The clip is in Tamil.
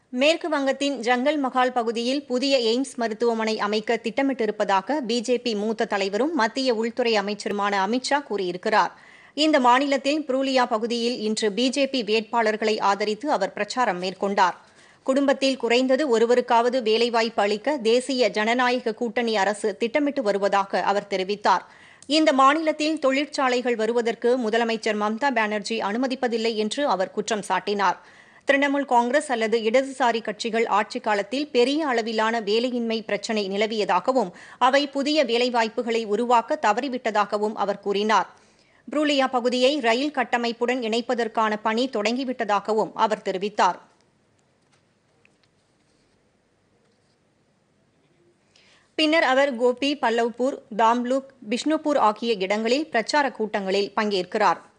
மேற்கு வங்கத்தின் ஜங்கல் மஹால் பகுதியில் புதிய எய்ம்ஸ் மருத்துவமனை அமைக்க திட்டமிட்டிருப்பதாக பிஜேபி மூத்த தலைவரும் மத்திய உள்துறை அமைச்சருமான அமித் ஷா கூறியிருக்கிறார். இந்த மாநிலத்தில் புரூலியா பகுதியில் இன்று பிஜேபி வேட்பாளர்களை ஆதரித்து அவர் பிரச்சாரம் மேற்கொண்டார். குடும்பத்தில் குறைந்தது ஒருவருக்காவது வேலைவாய்ப்பு அளிக்க தேசிய ஜனநாயக கூட்டணி அரசு திட்டமிட்டு வருவதாக அவர் தெரிவித்தார். இந்த மாநிலத்தில் தொழிற்சாலைகள் வருவதற்கு முதலமைச்சர் மம்தா பானர்ஜி அனுமதிப்பதில்லை என்று அவர் குற்றம் சாட்டினார். திரிணாமுல் காங்கிரஸ் அல்லது இடதுசாரி கட்சிகள் ஆட்சிக் காலத்தில் பெரிய அளவிலான வேலையின்மை பிரச்சினை நிலவியதாகவும் அவை புதிய வேலைவாய்ப்புகளை உருவாக்க தவறிவிட்டதாகவும் அவர் கூறினார். புரூலியா பகுதியை ரயில் கட்டமைப்புடன் இணைப்பதற்கான பணி தொடங்கிவிட்டதாகவும் அவர் தெரிவித்தார். பின்னர் அவர் கோபி, பல்லவ்பூர், தாம்லுக், பிஷ்ணுபூர் ஆகிய இடங்களில் பிரச்சாரக் கூட்டங்களில் பங்கேற்கிறார்.